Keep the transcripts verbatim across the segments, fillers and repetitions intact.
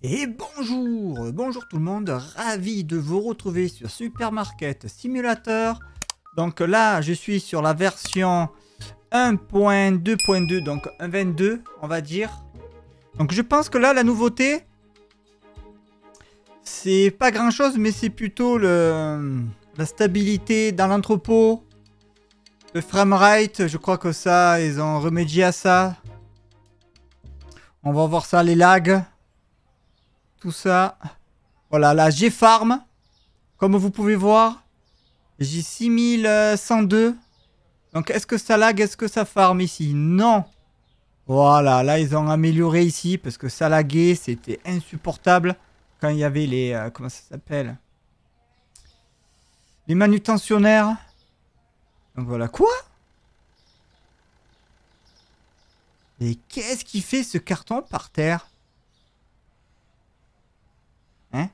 Et bonjour, bonjour tout le monde, ravi de vous retrouver sur Supermarket Simulator. Donc là, je suis sur la version un point deux point deux, donc un point vingt-deux, on va dire. Donc je pense que là, la nouveauté, c'est pas grand chose, mais c'est plutôt le, la stabilité dans l'entrepôt. Le framerate, je crois que ça, ils ont remédié à ça. On va voir ça, les lags. Tout ça. Voilà, là, j'ai farm. Comme vous pouvez voir, j'ai six mille cent deux. Donc, est-ce que ça lag? Est-ce que ça farm ici? Non. Voilà, là, ils ont amélioré ici parce que ça laguait. C'était insupportable quand il y avait les... Euh, comment ça s'appelle? Les manutentionnaires. Donc, voilà. Quoi? Et qu'est-ce qui fait ce carton par terre? Hein?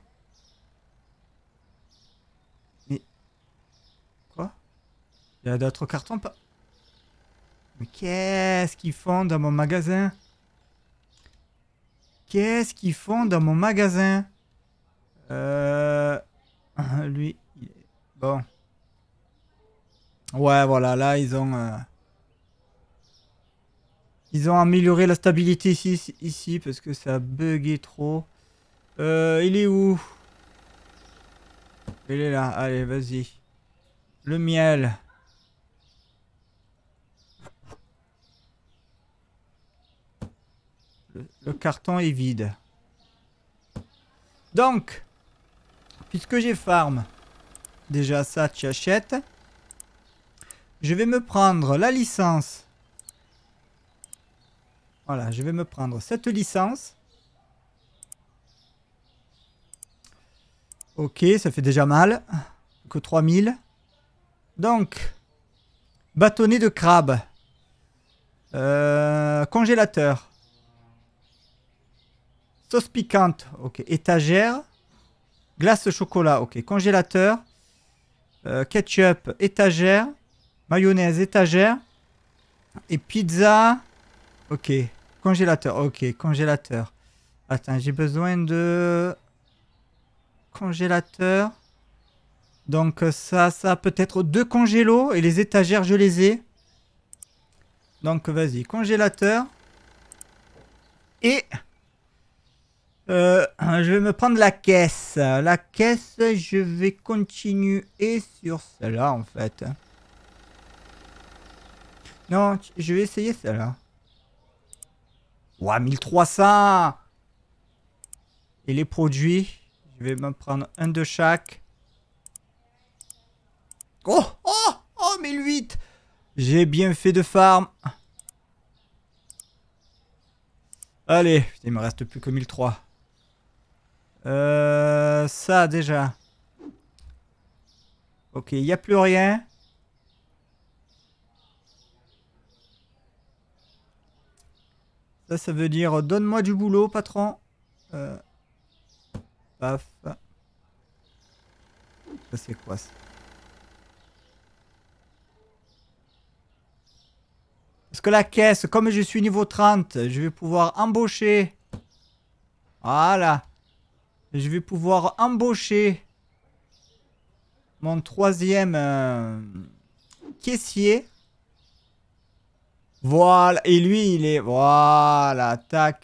Mais... Quoi? Il y a d'autres cartons pas... Mais qu'est-ce qu'ils font dans mon magasin? Qu'est-ce qu'ils font dans mon magasin? Euh... Lui... il est- Bon. Ouais, voilà, là, ils ont... euh, Ils ont amélioré la stabilité ici, ici parce que ça buguait trop. Euh, il est où? Il est là. Allez, vas-y. Le miel. Le, le carton est vide. Donc, puisque j'ai farm, déjà ça, tu achètes. Je vais me prendre la licence. Voilà, je vais me prendre cette licence. Ok, ça fait déjà mal. Que trois mille. Donc, bâtonnet de crabe. Euh, congélateur. Sauce piquante. Ok, étagère. Glace chocolat. Ok, congélateur. Euh, ketchup, étagère. Mayonnaise, étagère. Et pizza. Ok, congélateur. Ok, congélateur. Attends, j'ai besoin de... Congélateur. Donc ça, ça peut-être deux congélos. Et les étagères, je les ai. Donc vas-y, congélateur. Et... Euh, je vais me prendre la caisse. La caisse, je vais continuer sur celle-là, en fait. Non, je vais essayer celle-là. Ouah, mille trois cents! Et les produits, je vais me prendre un de chaque. Oh! Oh! Oh, mille huit! J'ai bien fait de farm. Allez, il me reste plus que mille trois. Euh, ça, déjà. Ok, il n'y a plus rien. Ça, ça veut dire donne-moi du boulot, patron. Euh, paf. Ça, c'est quoi ça? Parce que la caisse, comme je suis niveau trente, je vais pouvoir embaucher. Voilà. Je vais pouvoir embaucher mon troisième euh, caissier. Voilà. Et lui, il est... Voilà. Tac.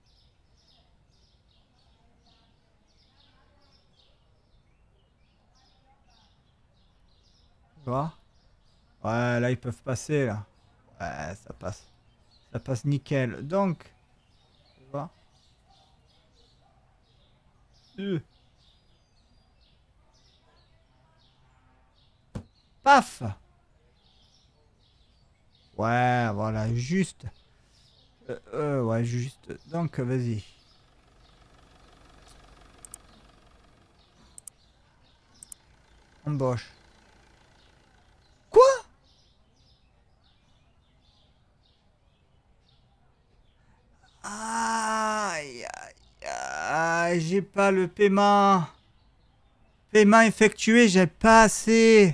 Tu vois? Ouais, là, ils peuvent passer, là. Ouais, ça passe. Ça passe nickel. Donc, tu vois? Euh. Paf! Ouais, voilà, juste. Euh, euh, ouais, juste. Donc, vas-y. Embauche. Quoi? Aïe, aïe, aïe, j'ai pas le paiement. Paiement effectué, j'ai pas assez.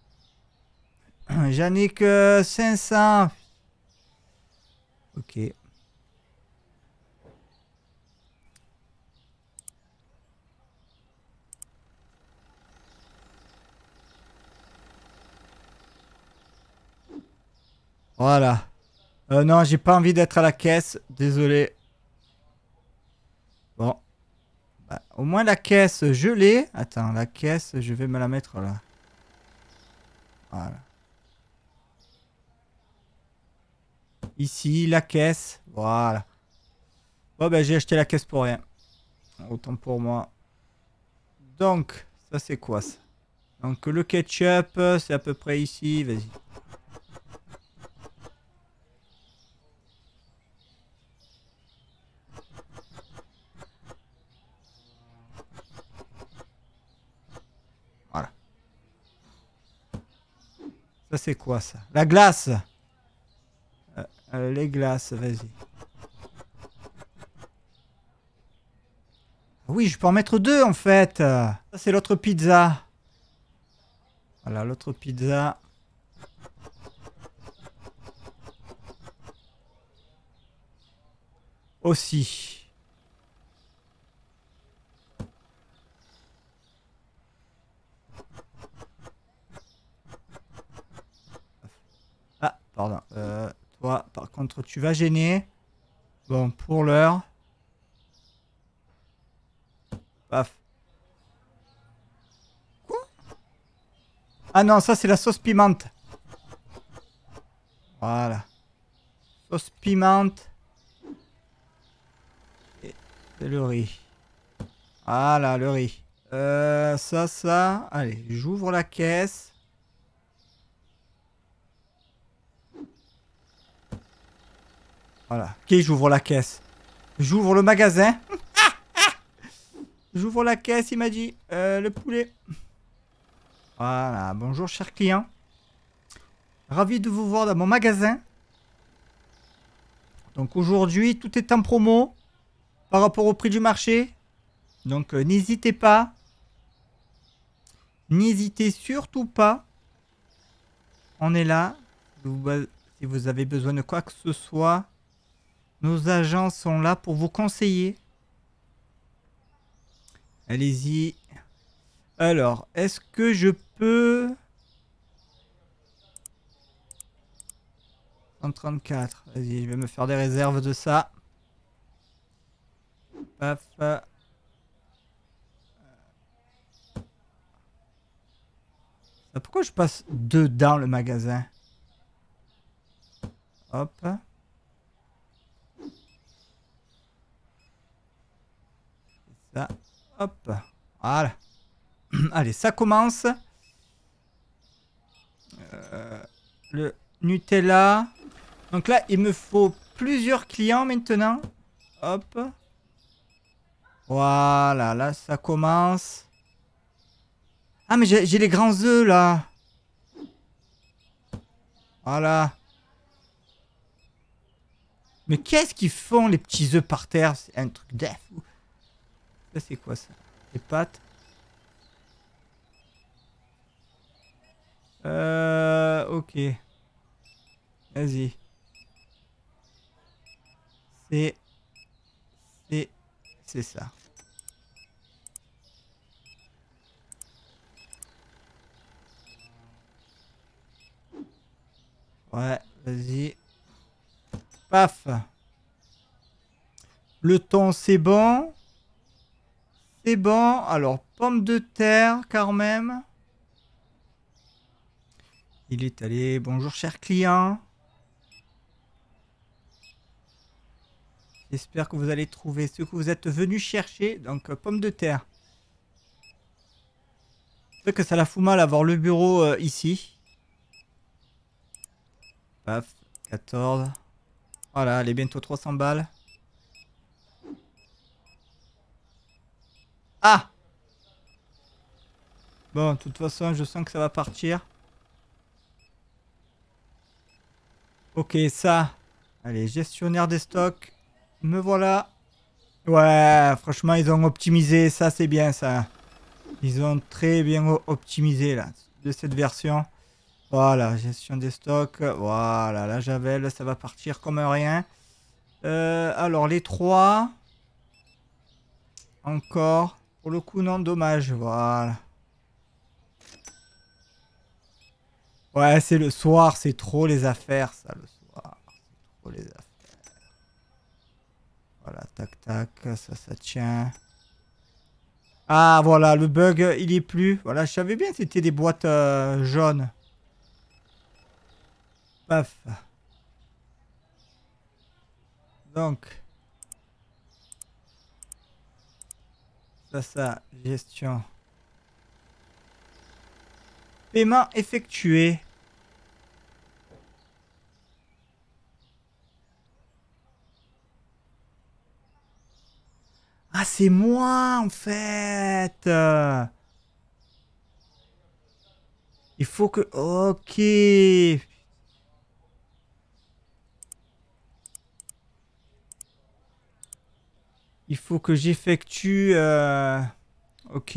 J'en ai que cinq cents. Ok. Voilà. Euh, non, j'ai pas envie d'être à la caisse. Désolé. Bon. Bah, au moins la caisse, je l'ai. Attends, la caisse, je vais me la mettre là. Voilà. Ici, la caisse. Voilà. Bon, ben, j'ai acheté la caisse pour rien. Autant pour moi. Donc, ça c'est quoi ça? Donc, le ketchup, c'est à peu près ici. Vas-y. Voilà. Ça c'est quoi ça? La glace. Euh, euh, les glaces, vas-y. Oui, je peux en mettre deux en fait. Ça c'est l'autre pizza. Voilà, l'autre pizza. Aussi. Ah, pardon. Euh, toi, par contre, tu vas gêner. Bon, pour l'heure. Paf. Quoi? Ah non, ça c'est la sauce pimente. Voilà. Sauce pimente. Et le riz. Voilà, le riz. Euh, ça, ça. Allez, j'ouvre la caisse. Voilà. Ok, j'ouvre la caisse. J'ouvre le magasin. J'ouvre la caisse, il m'a dit. Euh, le poulet. Voilà. Bonjour, cher client. Ravi de vous voir dans mon magasin. Donc aujourd'hui, tout est en promo par rapport au prix du marché. Donc euh, n'hésitez pas. N'hésitez surtout pas. On est là. Si vous avez besoin de quoi que ce soit, nos agents sont là pour vous conseiller. Allez-y. Alors, est-ce que je peux... cent trente-quatre. Vas-y, je vais me faire des réserves de ça. Paf. Pourquoi je passe dedans le magasin? Hop. Ça. Hop. Voilà. Allez, ça commence. Euh, le Nutella. Donc là, il me faut plusieurs clients maintenant. Hop. Voilà, là, ça commence. Ah, mais j'ai les grands œufs, là. Voilà. Mais qu'est-ce qu'ils font, les petits œufs par terre? C'est un truc de fou. Ça, c'est quoi, ça? Les pâtes. Euh... Ok. Vas-y. C'est... C'est... C'est ça. Ouais, vas-y. Paf. Le thon, c'est bon. C'est bon. Alors, pommes de terre, quand même. Il est allé. Bonjour, cher client. J'espère que vous allez trouver ce que vous êtes venu chercher. Donc, euh, pommes de terre. C'est vrai que ça la fout mal avoir le bureau euh, ici. Paf. quatorze. Voilà, elle est bientôt trois cents balles. Ah! Bon, de toute façon, je sens que ça va partir. Ok, ça. Allez, gestionnaire des stocks. Me voilà. Ouais, franchement, ils ont optimisé. Ça, c'est bien, ça. Ils ont très bien optimisé, là, de cette version. Voilà, gestion des stocks. Voilà, la javel, ça va partir comme un rien. Euh, alors, les trois. Encore. Pour le coup, non, dommage. Voilà. Ouais, c'est le soir, c'est trop les affaires, ça, le soir. C'est trop les affaires. Voilà, tac, tac, ça, ça tient. Ah, voilà, le bug, il y est plus. Voilà, je savais bien que c'était des boîtes euh, jaunes. Paf. Donc. Ça, ça, gestion. Paiement effectué. Ah, c'est moi, en fait. Euh, Il faut que... Ok. Il faut que j'effectue... euh, Ok.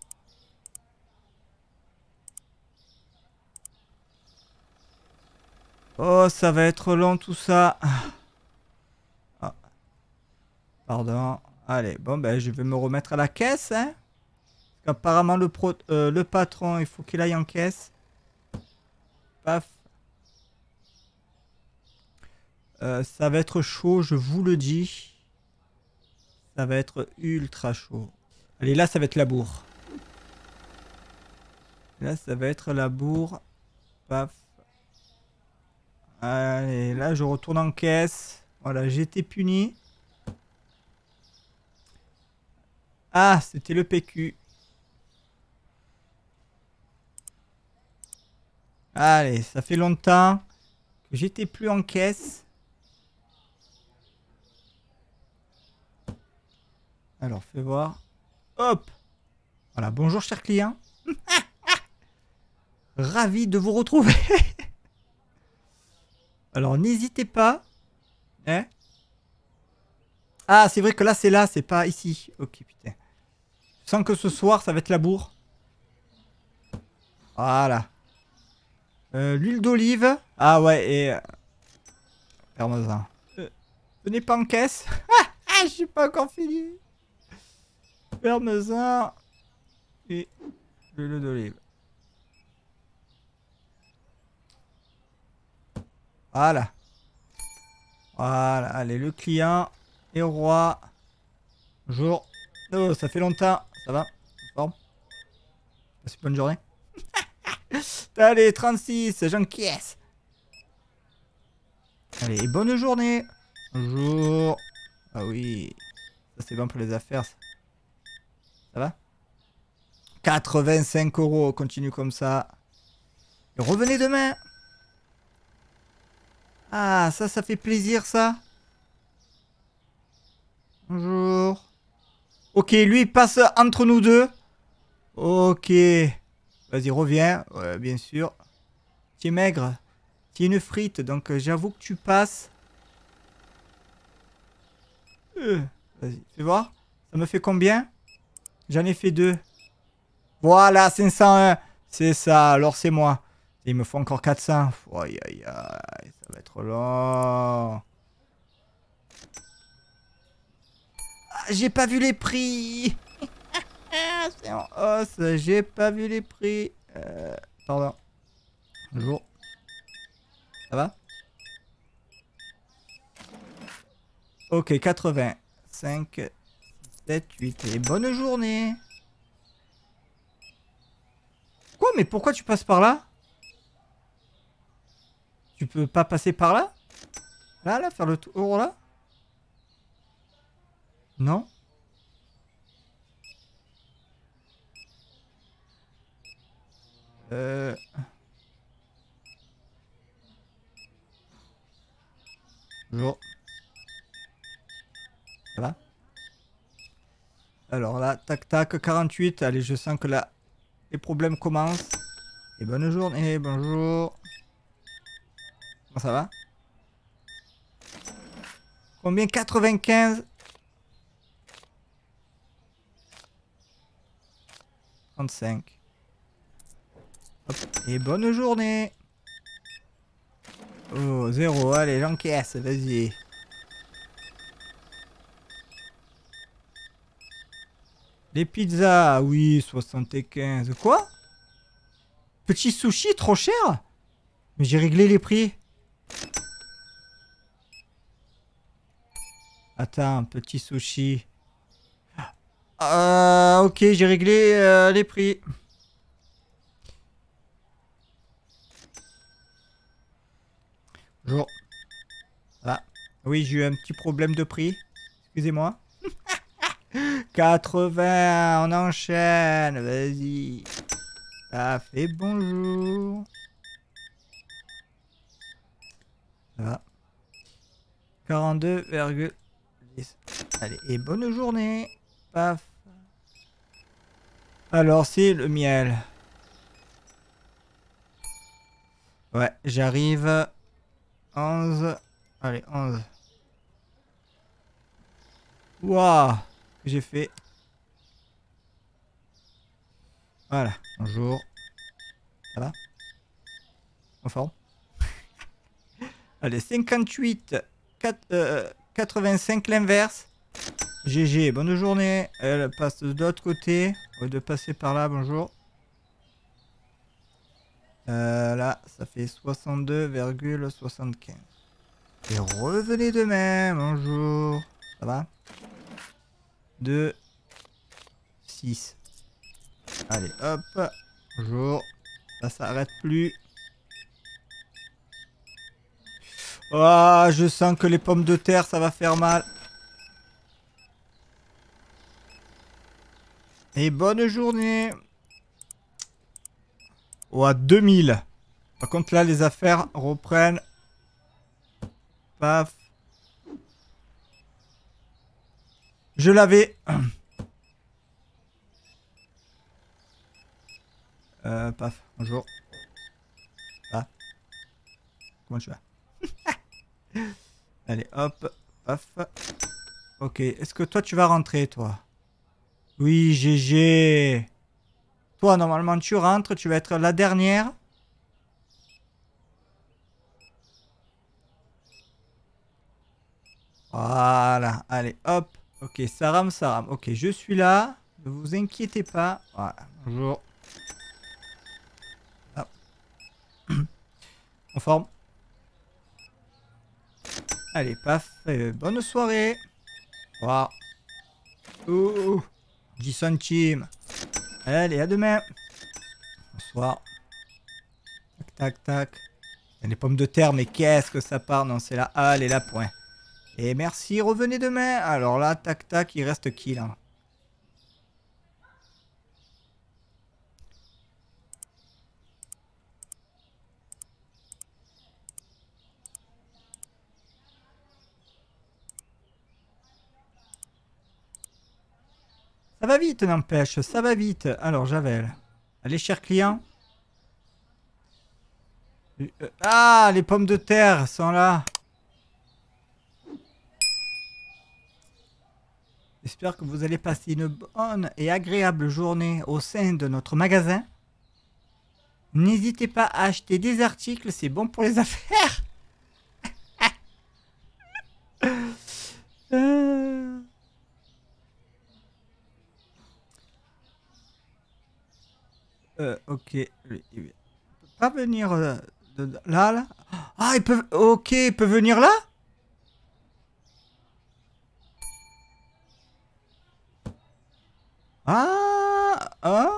Oh, ça va être long, tout ça. Ah. Pardon. Allez, bon, ben, je vais me remettre à la caisse, hein. Parce qu'apparemment, le, pro... euh, le patron, il faut qu'il aille en caisse. Paf. Euh, ça va être chaud, je vous le dis. Ça va être ultra chaud. Allez, là, ça va être la bourre. Là, ça va être la bourre. Paf. Allez, là, je retourne en caisse. Voilà, j'ai été puni. Ah, c'était le P Q. Allez, ça fait longtemps que j'étais plus en caisse. Alors, fais voir. Hop. Voilà, bonjour cher client. Ravi de vous retrouver. Alors, n'hésitez pas. Hein? Ah, c'est vrai que là, c'est là, c'est pas ici. Ok, putain. Je sens que ce soir, ça va être la bourre. Voilà. Euh, L'huile d'olive. Ah ouais, et... Euh, parmesan. Euh, ce n'est pas en caisse. Ah, je suis pas encore fini. Parmesan. Et l'huile d'olive. Voilà. Voilà, allez, le client est roi. Bonjour. Oh, ça fait longtemps. Ça va? Forme? Passez une bonne journée. Allez, trente-six, j'encaisse. Allez, bonne journée. Bonjour. Ah oui. Ça, c'est bon pour les affaires. Ça, ça va? quatre-vingt-cinq euros. Continue comme ça. Et revenez demain. Ah, ça, ça fait plaisir, ça. Bonjour. Ok, lui, il passe entre nous deux. Ok. Vas-y, reviens. Ouais, bien sûr. Tu es maigre. Tu es une frite, donc euh, j'avoue que tu passes. Euh, Vas-y, fais voir. Ça me fait combien? J'en ai fait deux. Voilà, cinq cent un. C'est ça, alors c'est moi. Il me faut encore quatre cents. Aïe, aïe, aïe. Ça va être long. Ah, j'ai pas vu les prix. C'est en hausse. J'ai pas vu les prix. Euh, pardon. Bonjour. Ça va? Ok, quatre-vingts. cinq, sept, huit. Et bonne journée. Quoi? Mais pourquoi tu passes par là? Tu peux pas passer par là? Là, là, faire le tour là? Non? Euh... Bonjour. Ça va? Alors là, tac tac, quarante-huit. Allez, je sens que là, les problèmes commencent. Et bonne journée, bonjour. Comment ça va? Combien? quatre-vingt-quinze. trente-cinq. Hop. Et bonne journée. Oh, zéro. Allez, j'encaisse, vas-y. Les pizzas, oui, soixante-quinze. Quoi? Petit sushi, trop cher? Mais j'ai réglé les prix. Attends, petit sushi. Euh, ok, j'ai réglé euh, les prix. Bonjour. Voilà. Oui, j'ai eu un petit problème de prix. Excusez-moi. quatre-vingts, on enchaîne. Vas-y. Ça fait bonjour. Ça va. quarante-deux virgule dix. Allez, et bonne journée. Paf. Alors, c'est le miel. Ouais, j'arrive. onze. Allez, onze. Waouh, que j'ai fait. Voilà, bonjour. Ça va? En forme? Allez, cinquante-huit. quatre, euh, quatre-vingt-cinq l'inverse. G G, bonne journée. Elle passe de l'autre côté. Au lieu de passer par là, bonjour. Euh, là, ça fait soixante-deux virgule soixante-quinze. Et revenez demain, bonjour. Ça va? deux, six. Allez, hop. Bonjour. Ça s'arrête plus. Ah, je sens que les pommes de terre, ça va faire mal. Et bonne journée. Oh, à deux mille. Par contre, là, les affaires reprennent. Paf. Je l'avais. Euh, paf. Bonjour. Ah. Comment tu vas? Allez, hop. Paf. Ok. Est-ce que toi, tu vas rentrer, toi? Oui, G G. Toi, normalement, tu rentres. Tu vas être la dernière. Voilà. Allez, hop. Ok, ça rame, ça rame. Ok, je suis là. Ne vous inquiétez pas. Voilà. Bonjour. Ah. En forme. Allez, paf. Euh, bonne soirée. Wow. Oh, dix centimes. Allez, à demain. Bonsoir. Tac, tac, tac. Il y a les pommes de terre, mais qu'est-ce que ça part? Non, c'est là. Allez, là, point. Et merci, revenez demain. Alors là, tac, tac, il reste qui, là? Ça va vite, n'empêche. Ça va vite. Alors, Javel. Allez, cher client. Euh, Ah, les pommes de terre sont là. J'espère que vous allez passer une bonne et agréable journée au sein de notre magasin. N'hésitez pas à acheter des articles, c'est bon pour les affaires. euh... Euh, ok. Il peut pas venir euh, de, de- là, là. Ah, il peut... Ok, il peut venir là? Ah,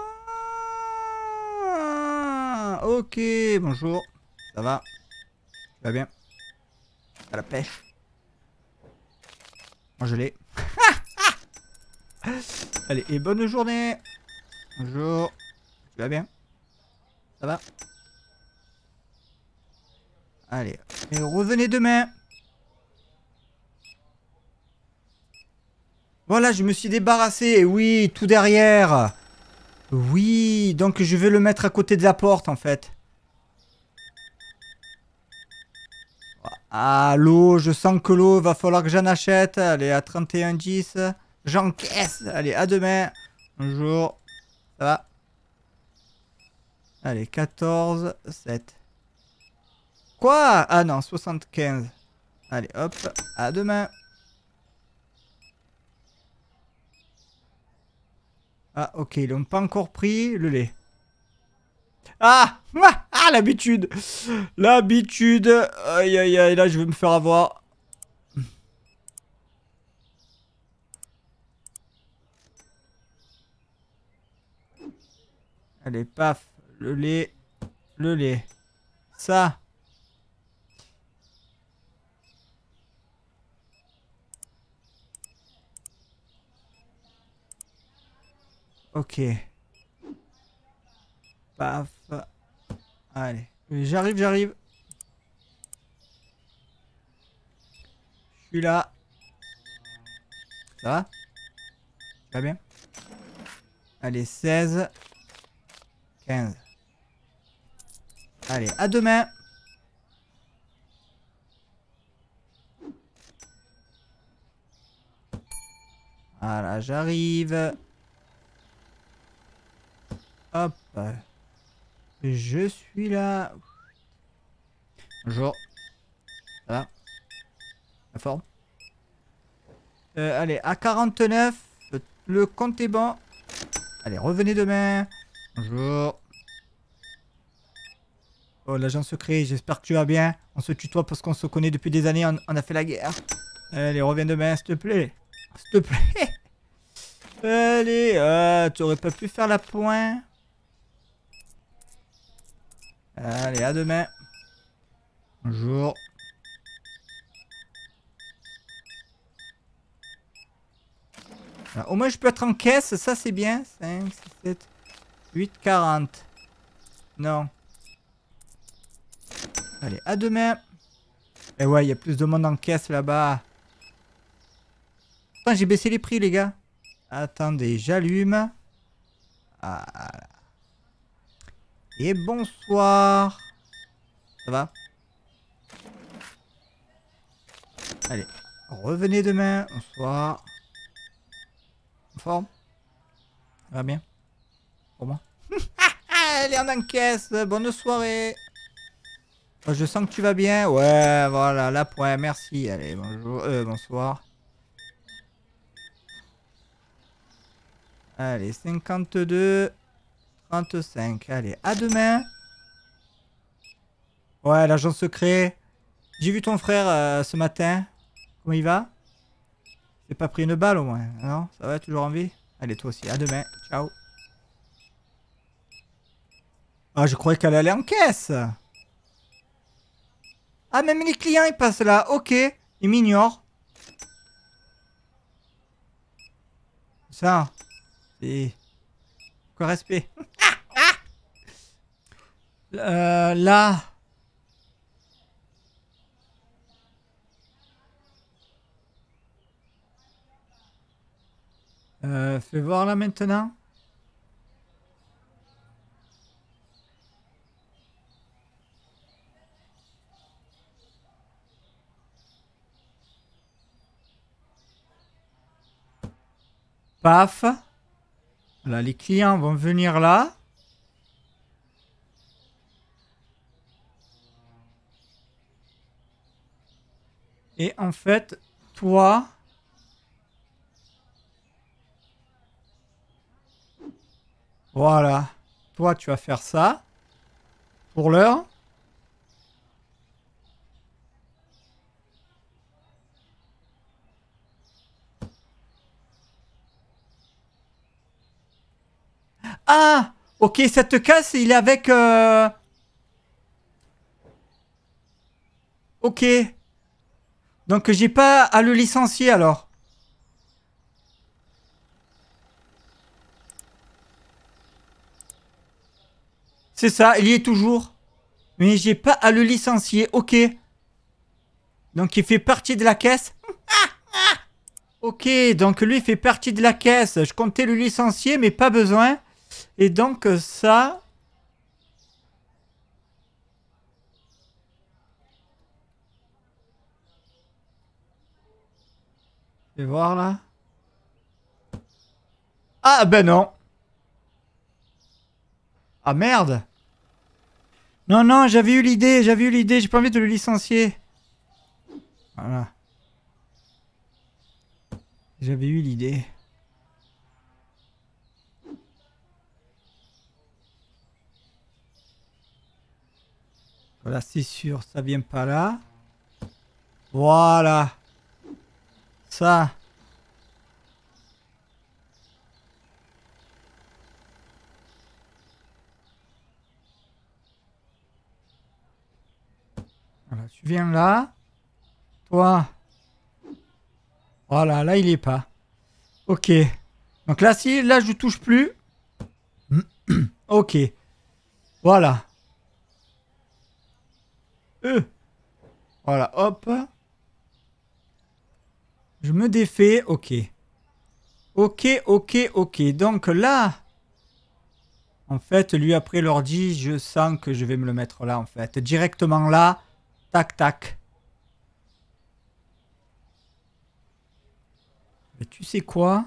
ah, ok, bonjour. Ça va? Ça va bien? À la pêche. Moi, je l'ai. Allez, et bonne journée. Bonjour. Tu vas bien? Ça va? Allez, et revenez demain. Voilà, je me suis débarrassé. Et oui, tout derrière. Oui, donc je vais le mettre à côté de la porte, en fait. Ah, l'eau, je sens que l'eau, va falloir que j'en achète. Allez, à trente et un dix. J'encaisse. Allez, à demain. Bonjour. Ça va? Allez, quatorze, sept. Quoi? Ah non, soixante-quinze. Allez, hop. À demain. Ah, ok, ils n'ont pas encore pris le lait. Ah! L'habitude. L'habitude. Aïe, aïe, aïe. Là, je vais me faire avoir. Allez, paf. Le lait. Le lait. Ça. Ok. Paf. Allez. J'arrive, j'arrive. Je suis là. Ça va? Ça va bien? Allez, seize. quinze. Allez, à demain. Voilà, j'arrive. Hop. Je suis là. Bonjour. Ça va? La forme? euh, Allez, à quarante-neuf. Le compte est bon. Allez, revenez demain. Bonjour. Oh, l'agent secret, j'espère que tu vas bien. On se tutoie parce qu'on se connaît depuis des années. On, on a fait la guerre. Allez, reviens demain, s'il te plaît. S'il te plaît. Allez, euh, tu aurais pas pu faire la pointe. Allez, à demain. Bonjour. Alors, au moins, je peux être en caisse. Ça, c'est bien. cinq, six, sept, huit, quarante. Non. Allez, à demain. Et ouais, il y a plus de monde en caisse là-bas. Putain, j'ai baissé les prix, les gars. Attendez, j'allume. Voilà. Et bonsoir. Ça va? Allez, revenez demain. Bonsoir. En forme? Ça va bien? Pour moi? Elle est en encaisse. Bonne soirée. Oh, je sens que tu vas bien. Ouais, voilà, la pointe. Merci. Allez, bonjour. Euh, bonsoir. Allez, cinquante-deux. trente-cinq. Allez, à demain. Ouais, l'agent secret. J'ai vu ton frère euh, ce matin. Comment il va? T'as pas pris une balle au moins? Non? Ça va, toujours en vie? Allez, toi aussi. À demain. Ciao. Ah, je croyais qu'elle allait en caisse. Ah, même les clients, ils passent là. Ok. Ils m'ignorent. Ça. C'est... Quoi, respect. euh, là... Euh, fais voir là maintenant. Paf. Là, les clients vont venir là. Et en fait, toi... Voilà. Toi, tu vas faire ça. Pour l'heure. Ah! Ok, cette casse, il est avec... Euh... Ok. Donc, j'ai pas à le licencier, alors. C'est ça, il y est toujours. Mais j'ai pas à le licencier, ok. Donc, il fait partie de la caisse. Ok, donc lui, il fait partie de la caisse. Je comptais le licencier, mais pas besoin. Et donc, ça... Je vais voir, là. Ah, ben non. Ah, merde. Non, non, j'avais eu l'idée, j'avais eu l'idée. J'ai pas envie de le licencier. Voilà. J'avais eu l'idée. Là, c'est sûr, ça vient pas là. Voilà. Ça. Voilà, tu viens là. Toi. Voilà, là, il est pas. Ok. Donc là, si, là, je touche plus. Ok. Voilà. Euh. Voilà, hop. Je me défais. Ok. Ok, ok, ok. Donc là, en fait, lui, après l'ordi, je sens que je vais me le mettre là, en fait. Directement là. Tac, tac. Mais tu sais quoi?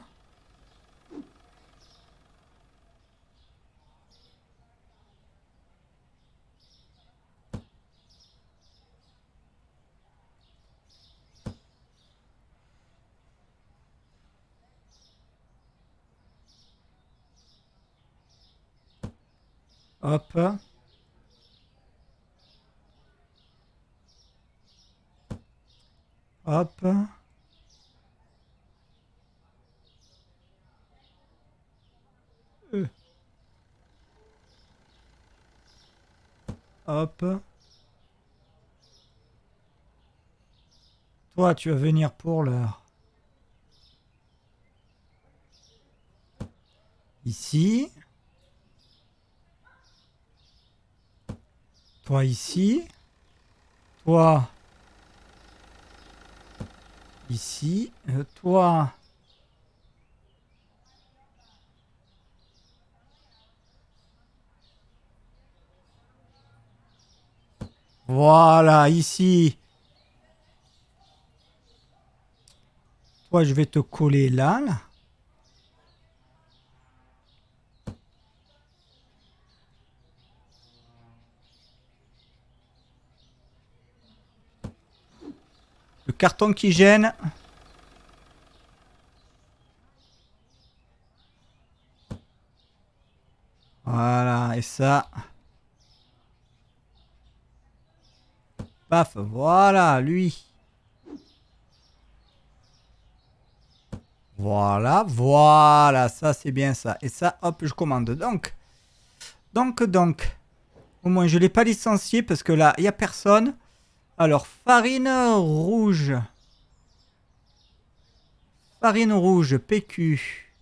Hop. Hop. Euh. Hop. Toi, tu vas venir pour l'heure. Ici. Toi, ici. Toi. Ici. Euh, toi. Voilà, ici. Toi, je vais te coller là, là. Le carton qui gêne. Voilà, et ça. Paf, voilà, lui. Voilà, voilà, ça c'est bien ça. Et ça, hop, je commande. Donc, donc, donc. Au moins, je ne l'ai pas licencié parce que là, il n'y a personne. Alors, farine rouge. Farine rouge, P Q.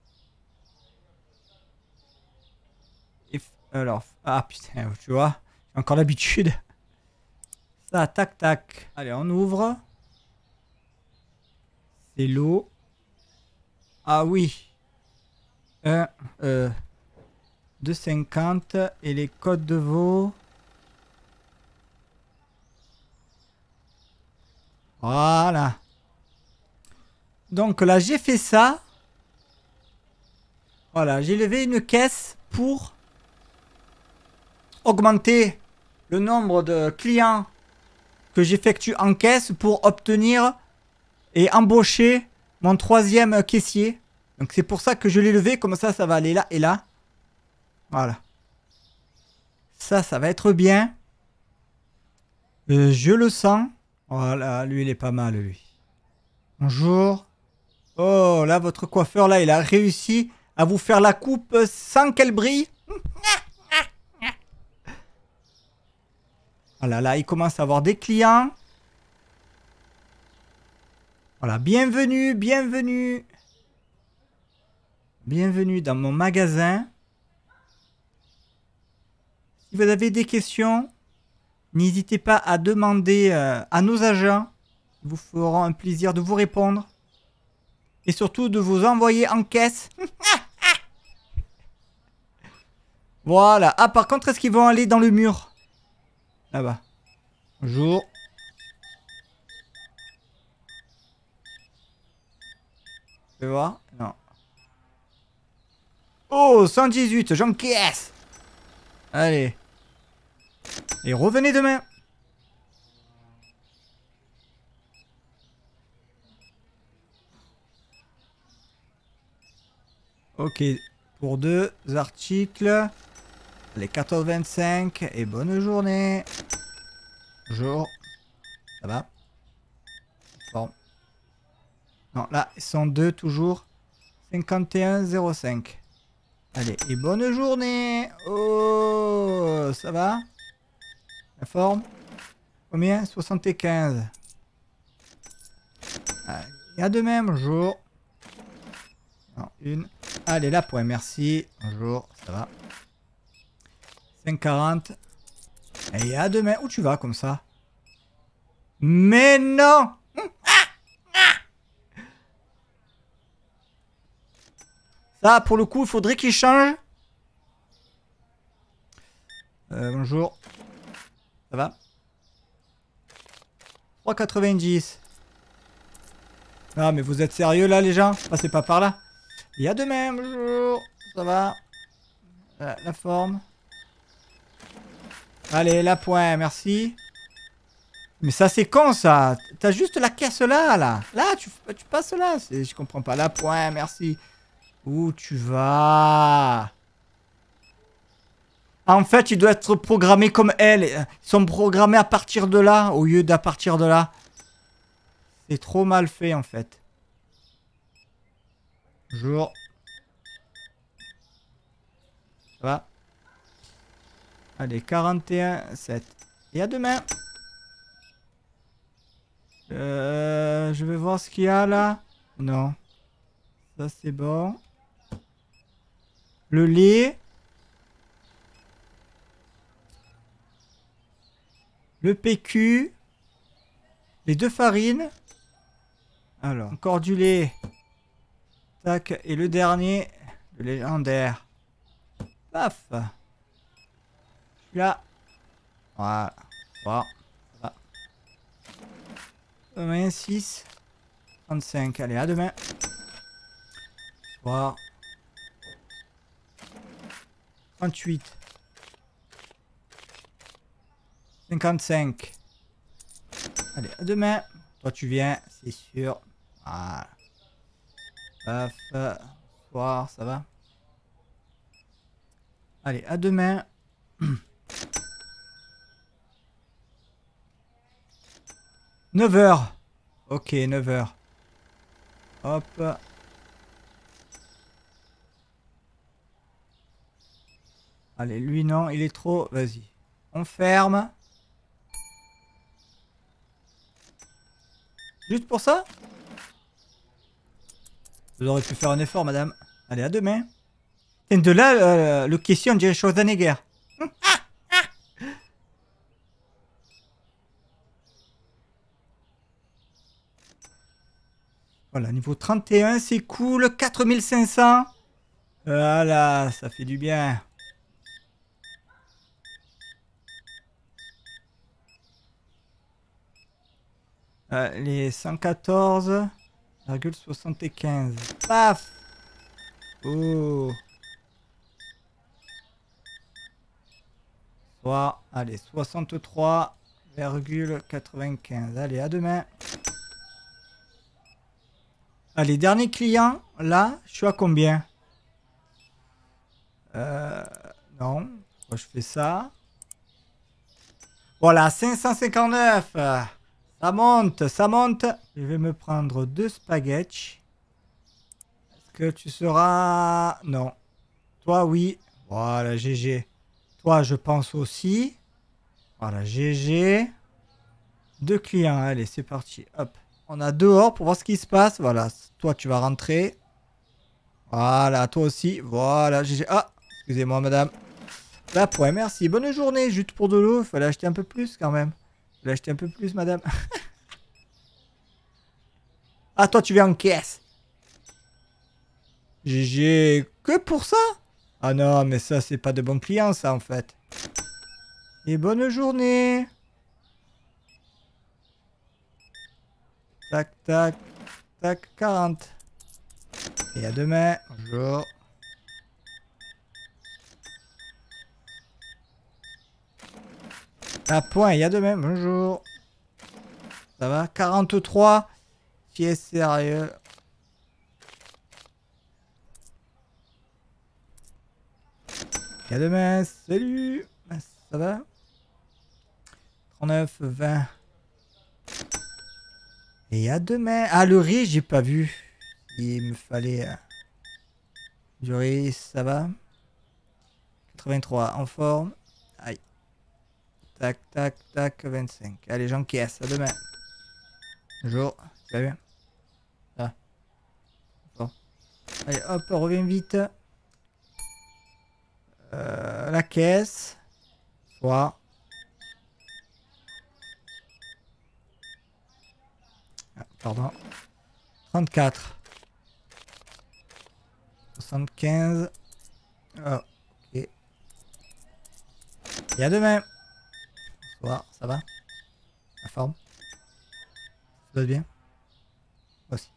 Et alors, ah putain, tu vois, j'ai encore l'habitude. Ça, tac, tac. Allez, on ouvre. C'est l'eau. Ah oui. un, euh, deux cinquante. Et les codes de veau. Voilà. Donc là, j'ai fait ça. Voilà, j'ai levé une caisse pour augmenter le nombre de clients que j'effectue en caisse pour obtenir et embaucher mon troisième caissier. Donc c'est pour ça que je l'ai levé, comme ça, ça va aller là et là. Voilà. Ça, ça va être bien. Euh, je le sens. Voilà, lui, il est pas mal, lui. Bonjour. Oh, là, votre coiffeur, là, il a réussi à vous faire la coupe sans qu'elle brille. Voilà, là, il commence à avoir des clients. Voilà, bienvenue, bienvenue. Bienvenue dans mon magasin. Si vous avez des questions, n'hésitez pas à demander euh, à nos agents. Ils vous feront un plaisir de vous répondre. Et surtout de vous envoyer en caisse. Voilà. Ah, par contre, est-ce qu'ils vont aller dans le mur? Là-bas. Bonjour. Tu veux voir? Non. Oh, cent dix-huit, j'encaisse. Allez. Et revenez demain. Ok, pour deux articles. Les quatorze vingt-cinq et bonne journée. Bonjour. Ça va? Bon. Non, là, ils sont deux toujours. cinquante et un zéro cinq. Allez, et bonne journée. Oh, ça va? La forme? Combien? soixante-quinze. Allez, et à demain, bonjour. Non, une. Allez, là, point, merci. Bonjour, ça va? cinq quarante. Et à demain. Où tu vas comme ça? Mais non! Ça, pour le coup, il faudrait qu'il change. Euh, bonjour. Ça va? trois quatre-vingt-dix. Ah, mais vous êtes sérieux là, les gens? Passez pas par là. Et à demain, bonjour. Ça va? La, la forme. Allez, la point, merci. Mais ça, c'est con, ça. T'as juste la caisse là, là. Là, tu, tu passes là. Je comprends pas. La point, merci. Où tu vas? En fait, il doit être programmé comme elle. Ils sont programmés à partir de là, au lieu d'à partir de là. C'est trop mal fait, en fait. Bonjour. Ça va? Allez, quarante et un sept. Et à demain. Euh, je vais voir ce qu'il y a là. Non. Ça, c'est bon. Le lait. Le P Q. Les deux farines. Alors, encore du lait. Tac. Et le dernier. Le légendaire. Paf. Là. Voilà. Voilà. Ça va. Demain, six. trente-cinq. Allez, à demain. Voilà. trente-huit. cinquante-cinq. Allez, à demain. Toi, tu viens, c'est sûr. Voilà. Paf. Soir, ça va? Allez, à demain. neuf heures. Ok, neuf heures. Hop. Allez, lui non, il est trop... Vas-y. On ferme. Juste pour ça? Vous aurez pu faire un effort, madame. Allez, à demain. Et de là, euh, le question, on dirait Schwarzenegger. Voilà, niveau trente et un, c'est cool. quatre mille cinq cents. Voilà, ça fait du bien. Euh, les cent quatorze virgule soixante-quinze. Paf. Oh. Soit, allez, soixante-trois virgule quatre-vingt-quinze. Allez, à demain. Allez, dernier client. Là, je suis à combien? Euh, non. Pourquoi je fais ça? Voilà, cinq cent cinquante-neuf. Ça monte, ça monte. Je vais me prendre deux spaghettis. Est-ce que tu seras... Non. Toi, oui. Voilà, G G. Toi, je pense aussi. Voilà, G G. Deux clients. Allez, c'est parti. Hop. On a dehors pour voir ce qui se passe. Voilà. Toi, tu vas rentrer. Voilà, toi aussi. Voilà, G G. Ah, excusez-moi, madame. Là, point, merci. Bonne journée. Juste pour de l'eau. Il fallait acheter un peu plus quand même. Il fallait acheter un peu plus, madame. Ah, toi, tu viens en caisse. G G. Que pour ça? Ah non, mais ça, c'est pas de bons clients, ça, en fait. Et bonne journée. Tac, tac, tac, quarante. Et à demain. Bonjour. À point, et à demain. Bonjour. Ça va? quarante-trois. Qui est sérieux? Et à demain. Salut. Ça va? trente-neuf, vingt. Et à demain. Ah, le riz, j'ai pas vu. Il me fallait... Euh... Du riz, ça va. quatre-vingt-trois, en forme. Aïe. Tac, tac, tac, vingt-cinq. Allez, j'encaisse. À demain. Bonjour. Tu vas bien? Ah. Bon. Allez, hop, reviens vite. Euh, la caisse. Soit. Ah, pardon. trente-quatre. soixante-quinze. Oh, ok. Et à demain. Bonsoir, ça va? La forme? Ça va bien? Moi aussi.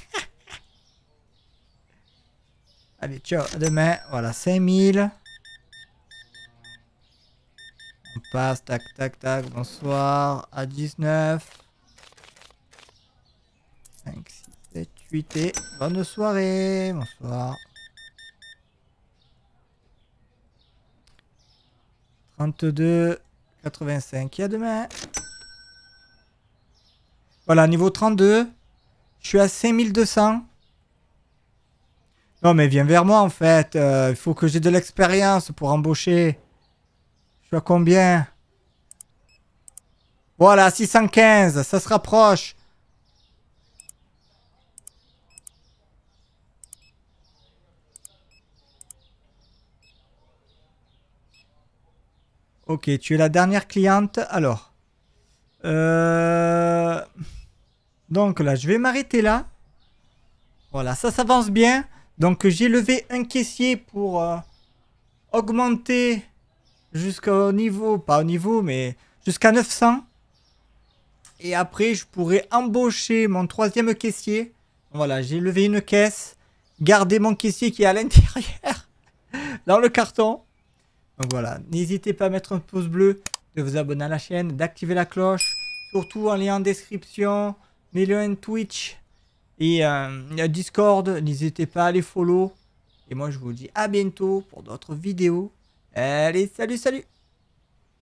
Allez, ciao, à demain. Voilà, cinq mille. On passe, tac, tac, tac. Bonsoir. À dix-neuf. cinq, six, sept, huit et bonne soirée. Bonsoir. trente-deux, quatre-vingt-cinq. Et à demain. Voilà, niveau trente-deux. Je suis à cinq mille deux cents. Non, mais viens vers moi en fait. Euh, il faut que j'ai de l'expérience pour embaucher. Je suis à combien? Voilà, six cent quinze. Ça se rapproche. Ok, tu es la dernière cliente. Alors. Euh... Donc là, je vais m'arrêter là. Voilà, ça s'avance bien. Donc j'ai levé un caissier pour euh, augmenter jusqu'au niveau, pas au niveau, mais jusqu'à neuf cents. Et après, je pourrais embaucher mon troisième caissier. Voilà, j'ai levé une caisse. Garder mon caissier qui est à l'intérieur, dans le carton. Donc voilà, n'hésitez pas à mettre un pouce bleu, de vous abonner à la chaîne, d'activer la cloche. Surtout en lien en description, mes liens Twitch et euh, Discord. N'hésitez pas à les follow. Et moi, je vous dis à bientôt pour d'autres vidéos. Allez, salut, salut!